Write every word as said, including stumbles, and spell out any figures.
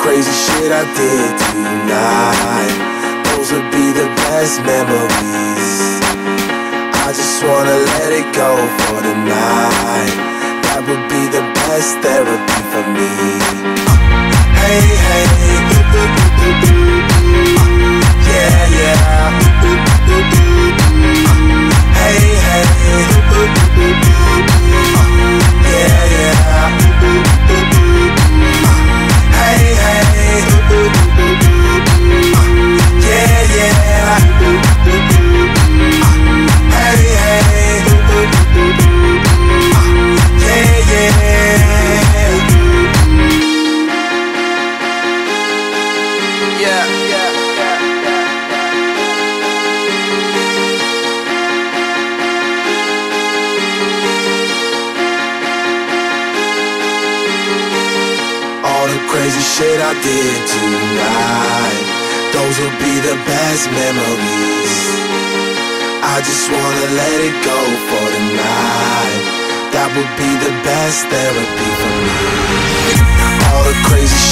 crazy shit I did tonight, those would be the best memories. I just wanna let it go for the night. That would be the best therapy for me. Hey, hey, ooh, ooh, ooh, ooh, ooh. Yeah, yeah. Ooh, ooh, ooh, ooh. Hey, hey, ooh, ooh, ooh, ooh. Yeah, yeah. Ooh, ooh, ooh, ooh. Hey, hey, ooh, ooh, ooh, ooh. Yeah, yeah. Ooh, ooh, ooh, ooh. Hey, hey, ooh, ooh, ooh, ooh. Yeah, yeah. Yeah, yeah, yeah, yeah. All the crazy shit I did tonight, those will be the best memories. I just wanna let it go for the night. That would be the best therapy for me. All the crazy